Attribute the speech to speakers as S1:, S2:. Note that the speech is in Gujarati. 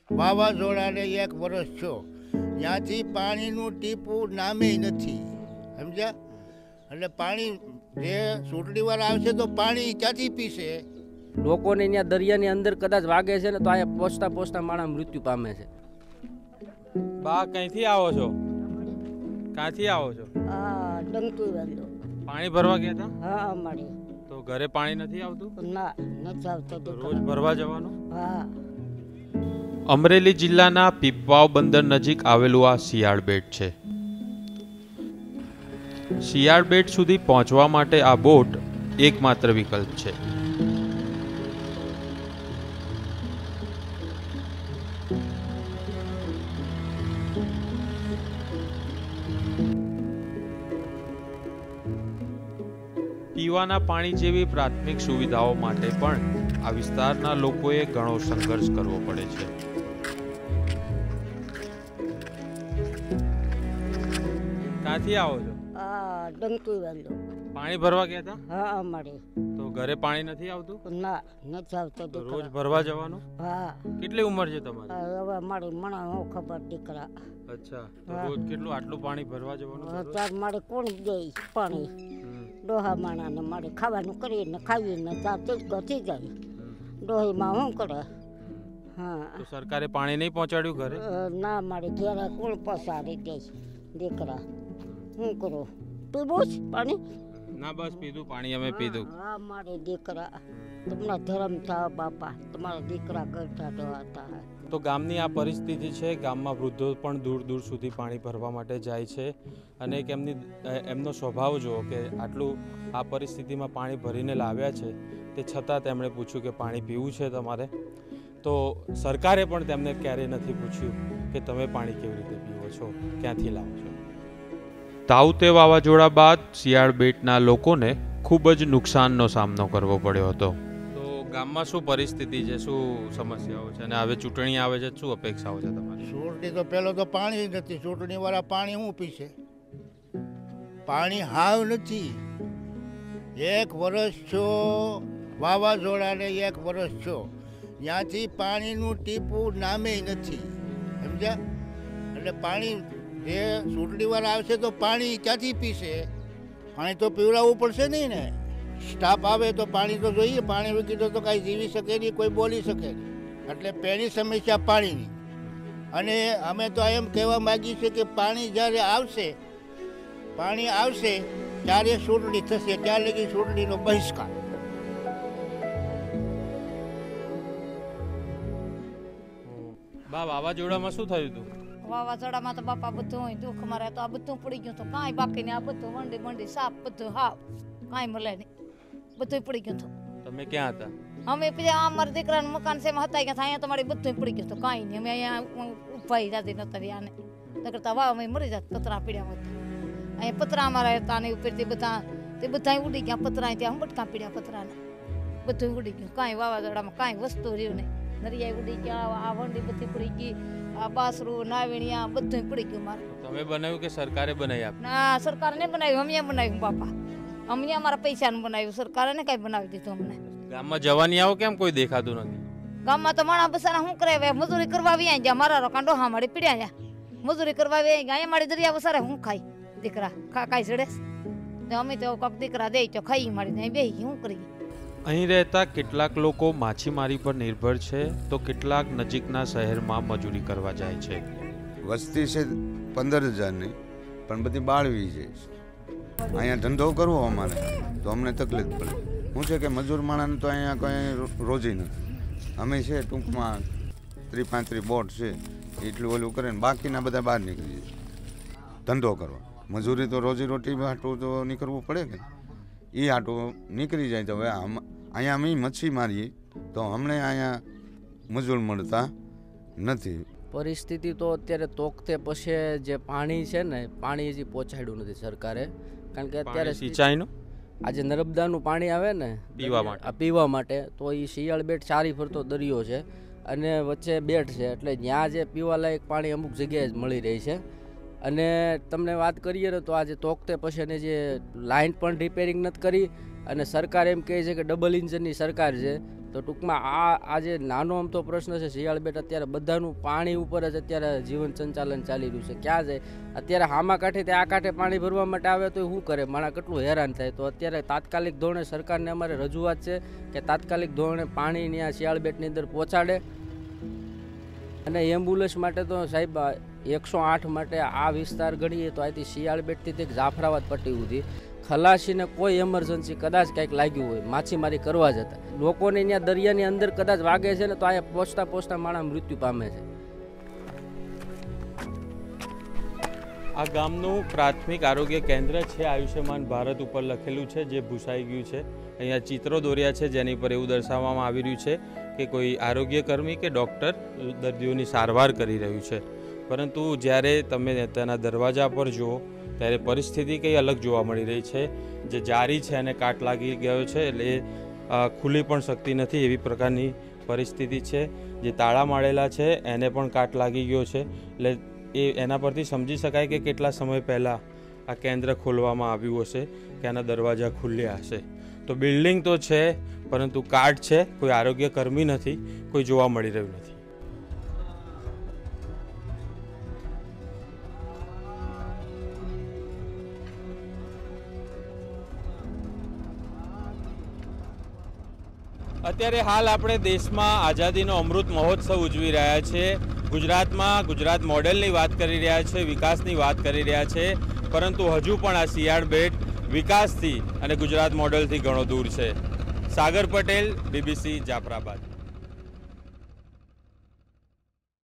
S1: વાવાઝોડાને 1 વર્ષ છો, ત્યાંથી પાણીનું ટીપું નામે નથી, સમજ્યા? એટલે પાણી જે ચૂંટણીવાળા આવશે તો પાણી ક્યાંથી પીશે?
S2: લોકોને ત્યાં દરિયાની અંદર કદાચ વાગે છે ને તો અહીંયા પહોંચતા પહોંચતા માણસ મૃત્યુ પામે છે.
S3: બા ક્યાંથી આવો છો? ક્યાંથી આવો છો?
S4: હા, ડંકી વાંધો.
S3: પાણી ભરવા ગયા હતા?
S4: હા, અમારે
S3: તો ઘરે પાણી નથી આવતું?
S4: ના, નથી આવતો.
S3: તો રોજ ભરવા જવાનું?
S4: હા.
S5: અમરેલી જિલ્લાના પીપવાવ બંદર નજીક આવેલું આ શિયાળ બેટ છે. શિયાળ બેટ સુધી પહોંચવા માટે આ બોટ એકમાત્ર વિકલ્પ છે. પીવાના પાણી જેવી પ્રાથમિક સુવિધાઓ માટે પણ આ વિસ્તારના લોકોએ ઘણો સંઘર્ષ કરવો પડે છે.
S3: ક્યાંથી આવો છો?
S4: હા, ડંકી વાંધો.
S3: પાણી ભરવા ગયા હતા?
S4: હા, અમારે
S3: તો ઘરે પાણી નથી આવતું?
S4: ના, નથી આવતો.
S3: તો રોજ ભરવા જવાનું?
S4: હા.
S3: કેટલી ઉંમર છે તમારી?
S4: હવે મારી મણા હું ખબર દીકરા.
S3: અચ્છા, તો રોજ કેટલું આટલું પાણી ભરવા જવાનું?
S4: તાર મારે કોણ દે પાણી? ડોહા માણાને મારે ખાવાનું કરીને ખાવીને જાતે જ ગતી જાય. ડોહીમાં શું કરે? હા.
S3: તો સરકારે પાણી નહીં પહોંચાડ્યું ઘરે?
S4: ના, મારે ઘેર કોણ પસારી દે દીકરા? શું કરું? પીવું જ પાણી?
S3: ના, બસ પીધું પાણી અમે પીધું.
S4: હા, મારે દીકરા તમારા ધર્મ થાવ બાપા, તમારા દીકરા કરતા હતા.
S3: તો ગામની આ પરિસ્થિતિ છે. ગામમાં વૃદ્ધો પણ દૂર દૂર સુધી પાણી ભરવા માટે જાય છે અને એક એમનો સ્વભાવ જુઓ કે આટલું આ પરિસ્થિતિમાં પાણી ભરીને લાવ્યા છે તે છતાં તેમણે પૂછ્યું કે પાણી પીવું છે તમારે? તો સરકારે પણ તેમને ક્યારેય નથી પૂછ્યું કે તમે પાણી કેવી રીતે પીવો છો, ક્યાંથી લાવો છો.
S5: તાઉતે વાવાઝોડા બાદ શિયાળ બેટના લોકોને ખૂબ જ નુકસાનનો સામનો કરવો પડ્યો હતો.
S3: ગામમાં શું પરિસ્થિતિ છે, શું સમસ્યાઓ છે અને હવે ચૂંટણી આવે છે, શું અપેક્ષાઓ છે તમારી?
S1: ચૂંટણી તો પેલો તો પાણી નથી, ચૂંટણીવાળા પાણી શું પીશે? પાણી હાવ નથી. 1 વર્ષ છો, વાવાઝોડાને 1 વર્ષ છો, ત્યાંથી પાણીનું ટીપું નામે નથી, સમજ્યા? એટલે પાણી જે ચૂંટણીવાળા આવશે તો પાણી ક્યાંથી પીશે? પાણી તો પીવડાવવું પડશે નહીં ને. સ્ટાફ આવે તો પાણી તો જોઈએ. પાણી વગર તો કાંઈ જીવી શકે નહીં, કોઈ બોલી શકે નહીં. એટલે પહેલી સમસ્યા પાણીની. અને અમે તો એમ કહેવા માગીએ છીએ કે પાણી જ્યારે આવશે ત્યારે ચૂંટણી થશે, ત્યાં લગી ચૂંટણીનો બહિષ્કાર.
S3: બા, વાવાઝોડામાં શું થયું હતું?
S6: વાવાઝોડામાં તો બાપા બધું દુઃખ મારે તો આ બધું પડી ગયું. તો કાંઈ બાકી નહીં, આ બધું વંડી સાપ બધું હાવ કાંઈ મળે નહીં, બધું પડી ગયું હતું.
S3: તમે ક્યાં હતા?
S6: અમે અમારા દીકરાનું મકાન છે એમાં હતા ગયા, અહીંયા તમારી બધું પડી ગયું હતું. કાંઈ નહીં, અમે અહીંયા ઉભા જાતી નતા આને કરતા વાવ અમે મરી જાત. પતરા પીડ્યા હતા અહીંયા, પતરા અમારા હતા ને ઉપરથી બધા ઉડી ગયા પતરા. ત્યાં બટકા પીડ્યા પતરાને, બધું ઉડી ગયું. કાંઈ વાવાઝોડામાં કાંઈ વસ્તુ રહ્યું નહીં. નરિયા ઉડી ગયા, આ વંડી બધી પડી ગઈ, આ બાસરું નાવીણિયા બધું પડી ગયું મારે.
S3: તમે બનાવ્યું કે સરકારે બનાવી આપ્યું?
S6: ના, સરકારે નહીં બનાવ્યું, અમે બનાવ્યું બાપા. અમે અમારા પૈસાનું બનાવ્યું, સરકારે ને કઈ બનાવી દીધું અમને.
S3: ગામમાં જવાની આવો કેમ કોઈ દેખાતું નથી?
S6: ગામમાં તો માણા બસારા શું કરે, મજૂરી કરવા આવી ગયા. મારા રોકાણ ડોહા મારી પીડ્યા ગયા, મજૂરી કરવા આવી ગયા. અહીંયા મારી દરિયા બસારે હું ખાઈ દીકરા કાંઈ જડે? અમે તો કોક દીકરા દે તો ખાઈ મારી બે શું કરી.
S5: અહીં રહેતા કેટલાક લોકો માછીમારી પર નિર્ભર છે તો કેટલાક નજીકના શહેરમાં મજૂરી કરવા જાય છે.
S7: વસ્તી છે 15,000ની, પણ બધી બાળવી છે. અહીંયા ધંધો કરવો અમારે તો અમને તકલીફ પડે. શું છે કે મજૂર માણસને તો અહીંયા કંઈ રોજી નથી. અમે છે ટૂંકમાં 30-35 બોટ છે, એટલું ઓલું કરે ને બાકીના બધા બહાર નીકળી જાય ધંધો કરવા. મજૂરી તો રોજી રોટી હાટું તો નીકળવું પડે કે એ હાટું નીકળી જાય. તો હવે અહીંયા અમે મચ્છી મારીએ તો અમને અહીંયા મજૂર મળતા નથી.
S2: પરિસ્થિતિ તો અત્યારે તોકતે પછી જે પાણી છે ને, પાણી હજી પહોંચાડ્યું નથી સરકારે. કારણ કે અત્યારે
S3: સિંચાઈનું
S2: આજે નર્મદાનું પાણી આવે ને પીવા માટે, તો એ શિયાળ બેટ ચારી ફરતો દરિયો છે અને વચ્ચે બેટ છે, એટલે ત્યાં જે પીવાલાયક પાણી અમુક જગ્યાએ જ મળી રહી છે. અને તમને વાત કરીએ ને તો આજે તોકતે પછીની જે લાઇન પણ રિપેરિંગ નથી કરી અને સરકાર એમ કહે છે કે ડબલ ઇન્જિનની સરકાર છે, તો તો ટૂંકમાં આ જે નાનો અમથો પ્રશ્ન છે શિયાળ બેટ, અત્યારે બધાનું પાણી ઉપર જ અત્યારે જીવન સંચાલન ચાલી રહ્યું છે. ક્યાં જાય અત્યારે હામા કાંઠે તે આ કાંઠે પાણી ભરવા માટે આવે તો શું કરે, માણસ કેટલું હેરાન થાય. તો અત્યારે તાત્કાલિક ધોરણે સરકારને અમારે રજૂઆત છે કે તાત્કાલિક ધોરણે પાણી ત્યાં શિયાળ બેટની અંદર પહોંચાડે. અને એમ્બ્યુલન્સ માટે તો સાહેબ 108 માટે આ વિસ્તાર ગણીએ તો અહીંથી શિયાળ બેટથી તે જાફરાબાદ પટ્ટી સુધી ખલાસીને કોઈ એમરજન્સી કદાચ કંઈક લાગ્યું હોય, માછીમારી કરવા જતા લોકોને ત્યાં દરિયાની અંદર કદાચ વાગે છે ને તો અહીંયા પહોંચતા પહોંચતા માણસ મૃત્યુ પામે છે.
S3: આ ગામનું પ્રાથમિક આરોગ્ય કેન્દ્ર છે. આયુષ્યમાન ભારત ઉપર લખેલું છે જે ભૂસાઈ ગયું છે. અહીંયા ચિત્રો દોર્યા છે જેની પર એવું દર્શાવવામાં આવી રહ્યું છે કે કોઈ આરોગ્ય કર્મી કે ડૉક્ટર દર્દીઓની સારવાર કરી રહ્યું છે. પરંતુ જ્યારે તમે તેના દરવાજા પર જુઓ ત્યારે પરિસ્થિતિ કંઈ અલગ જોવા મળી રહી છે. જે જારી છે અને કાટ લાગી ગયો છે એટલે ખુલી પણ શકતી નથી એવી પ્રકારની પરિસ્થિતિ છે. જે તાળા મારેલા છે એને પણ કાટ લાગી ગયો છે. એટલે એના પરથી સમજી શકાય કે કેટલા સમય પહેલાં આ કેન્દ્ર ખોલવામાં આવ્યું હશે કે આના દરવાજા ખુલ્યા હશે. તો બિલ્ડિંગ તો છે પરંતુ કાટ છે, કોઈ આરોગ્ય કર્મી નથી, કોઈ જોવા મળી રહ્યું નથી. અત્યારે હાલ આપણે દેશમાં આઝાદીનો અમૃત મહોત્સવ ઉજવી રહ્યા છીએ. ગુજરાતમાં ગુજરાત મોડેલની વાત કરી રહ્યા છે, વિકાસની વાત કરી રહ્યા છે, પરંતુ હજુ પણ આ શિયાળ બેટ વિકાસથી અને ગુજરાત મોડેલથી ઘણો દૂર છે. સાગર પટેલ, BBC જાફરાબાદ.